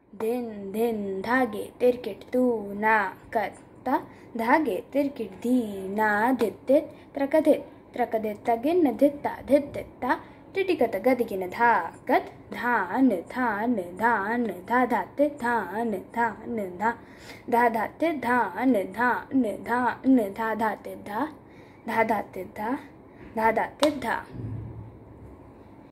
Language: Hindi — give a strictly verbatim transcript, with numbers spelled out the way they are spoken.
धिन धिन धागे तिरकिट तू ना कत ता धागे तिरकिट धी ना धित धित त्रकधित त्रकधित तगिन धित्ता धित धित्ता टिटिकत गदिगिन धा कत धान धान धान धा धाते धान धान धा धा धाते धान धान धान धा धाते धा धा धाते धा धा धाते धा।